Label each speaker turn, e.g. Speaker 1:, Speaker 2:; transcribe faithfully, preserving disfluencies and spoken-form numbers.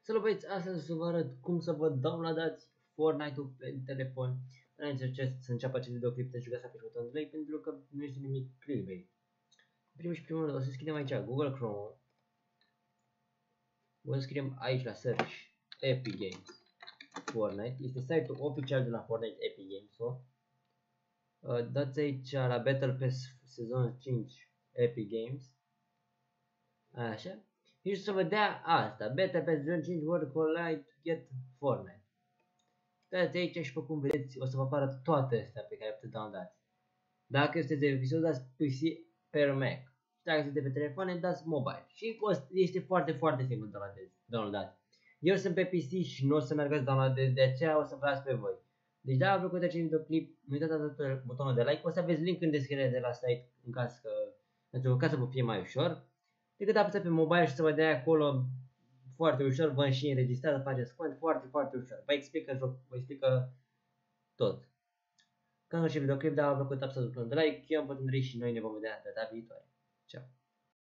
Speaker 1: Salut băieți, astăzi o să vă arăt cum să vă downloadați Fortnite-ul pe telefon. Înainte să înceapă acest videoclip, te jugați să apeși butonul play pentru că nu este nimic clickbait. În primul și primul rând o să scriem aici Google Chrome. O să scriem aici la search Epic Games Fortnite. Este site-ul oficial de la Fortnite Epic Games. So. Uh, dați aici la Battle Pass sezon cinci Epic Games. Așa. Și să vă dea asta, Battle Pass sezon cinci World Collide Get Fortnite. Dați aici și pe cum vedeți o să vă apară toate astea pe care puteți downloadați. Dacă este de P C, dați P C per Mac. Și dacă este pe telefoane, dați mobile. Și este foarte, foarte simplu de downloadat. Eu sunt pe P C și nu o să mergeți downloadez, de aceea o să vă las pe voi. Deci dacă vă plăcut acest videoclip, nu uitați atât butonul de like, o să aveți link în descriere de la site în caz că, pentru ca să vă fie mai ușor. Decât apăsați pe mobile și să vă dea acolo foarte ușor, vă și înregistrați, faceți cont, foarte, foarte ușor. Vă explică joc, vă explică tot. Ca în orice videoclip, dacă v-a plăcut, apăsați butonul de like, eu am fost Andrei și noi ne vom vedea data viitoare. Ciao!